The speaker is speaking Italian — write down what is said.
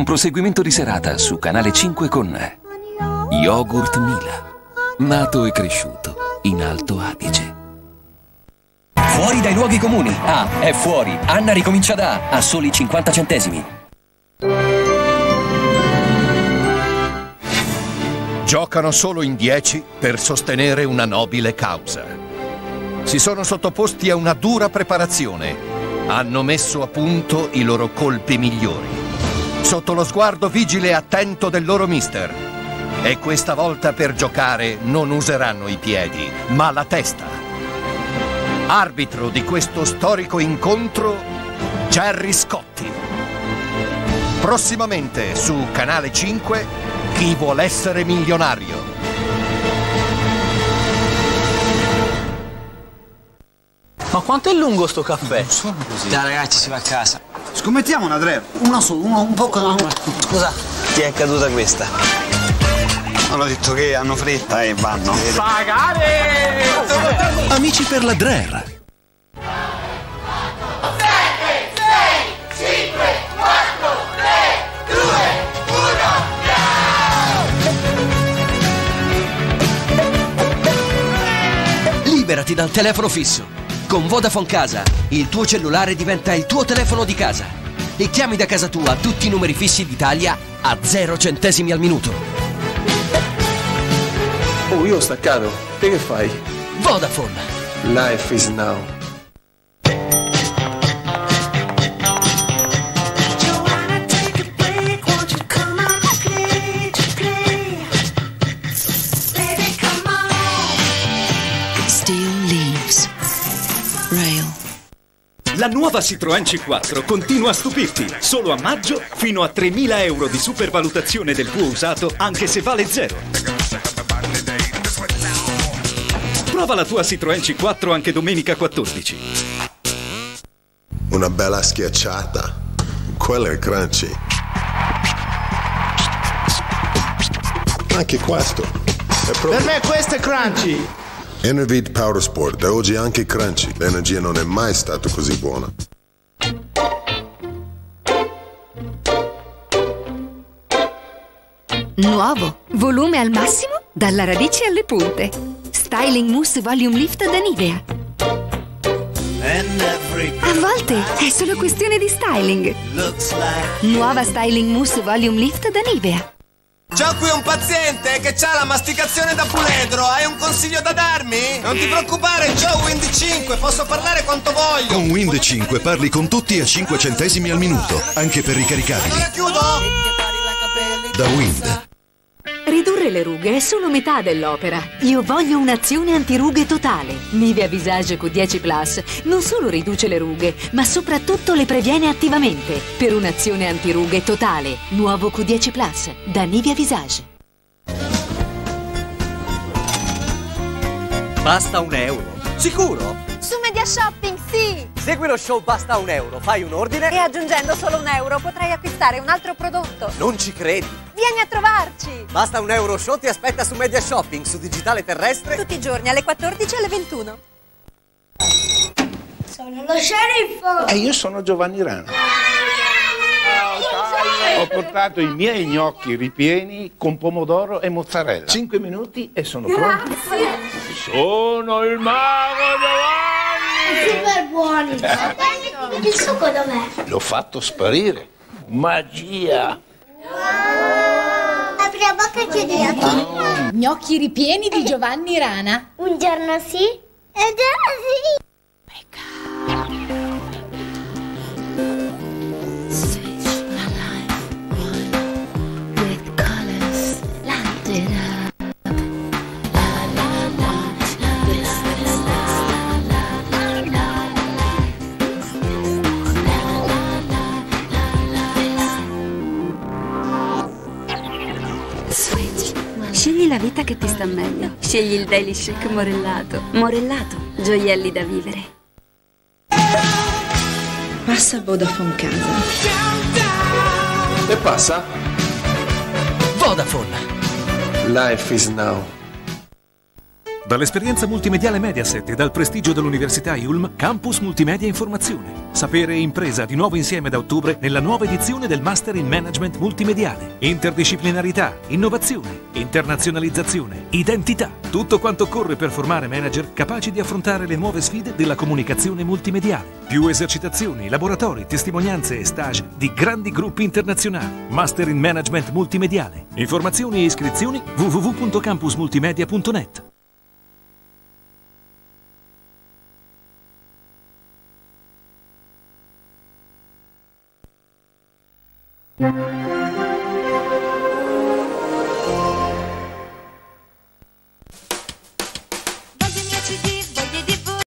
Buon proseguimento di serata su Canale 5 con Yogurt Mila. Nato e cresciuto in Alto Adige. Fuori dai luoghi comuni. Ah, è fuori. Anna ricomincia da a soli 50 centesimi. Giocano solo in 10 per sostenere una nobile causa. Si sono sottoposti a una dura preparazione. Hanno messo a punto i loro colpi migliori. Sotto lo sguardo vigile e attento del loro mister. E questa volta per giocare non useranno i piedi, ma la testa. Arbitro di questo storico incontro, Gerry Scotti. Prossimamente su Canale 5, Chi vuol essere milionario. Ma quanto è lungo sto caffè? Non sono così. Dai ragazzi, si va a casa. Scommettiamo una Dre. Una sola, un po'. Scusa, ti è caduta questa. Hanno detto che hanno fretta e vanno. Pagare! Amici per la Dre. 7, 6, 5, 4, 3, 2, 1, Liberati dal telefono fisso. Con Vodafone Casa, il tuo cellulare diventa il tuo telefono di casa. E chiami da casa tua tutti i numeri fissi d'Italia a 0 centesimi al minuto. Oh, io ho staccato. Te che fai? Vodafone. Life is now. La nuova Citroën C4 continua a stupirti. Solo a maggio fino a 3.000 euro di supervalutazione del tuo usato anche se vale zero. Prova la tua Citroën C4 anche domenica 14. Una bella schiacciata. Quello è crunchy. Anche questo. Per me questo è crunchy. Enervit Power Sport, da oggi anche crunchy. L'energia non è mai stata così buona. Nuovo, volume al massimo, dalla radice alle punte. Styling Mousse Volume Lift da Nivea. A volte è solo questione di styling. Nuova Styling Mousse Volume Lift da Nivea. C'ho qui un paziente che ha la masticazione da puledro. Hai un consiglio da darmi? Non ti preoccupare, c'ho Wind 5, posso parlare quanto voglio. Con Wind 5 parli con tutti a 5 centesimi al minuto, anche per ricaricabili. Allora chiudo? Da Wind. Ridurre le rughe è solo metà dell'opera. Io voglio un'azione antirughe totale. Nivea Visage Q10 Plus non solo riduce le rughe, ma soprattutto le previene attivamente. Per un'azione antirughe totale, nuovo Q10 Plus da Nivea Visage. Basta €1. Sicuro? Su Media Shopping, sì! Segui lo show Basta €1, fai un ordine E aggiungendo solo €1 potrai acquistare un altro prodotto. Non ci credi? Vieni a trovarci! Basta €1 show ti aspetta su Media Shopping, su Digitale Terrestre. Tutti i giorni alle 14 e alle 21. Sono lo sceriffo! E io sono Giovanni Rana. Ho portato i miei gnocchi ripieni con pomodoro e mozzarella. 5 minuti e sono pronti. Grazie! Sono il mago Giovanni! Super buoni! Il succo dov'è? L'ho fatto sparire. Magia! Apri la bocca e chiudi gli occhi. Gnocchi ripieni di Giovanni Rana. Un giorno sì e un giorno sì. Scegli la vita che ti sta meglio. Scegli il Daily Chic morellato. Morellato, gioielli da vivere. Passa Vodafone Casa. E passa? Vodafone. Life is now. Dall'esperienza multimediale Mediaset e dal prestigio dell'Università Ulm, Campus Multimedia Informazione. Sapere e impresa di nuovo insieme da ottobre nella nuova edizione del Master in Management Multimediale. Interdisciplinarità, innovazione, internazionalizzazione, identità. Tutto quanto occorre per formare manager capaci di affrontare le nuove sfide della comunicazione multimediale. Più esercitazioni, laboratori, testimonianze e stage di grandi gruppi internazionali. Master in Management Multimediale. Informazioni e iscrizioni www.campusmultimedia.net. Thank you.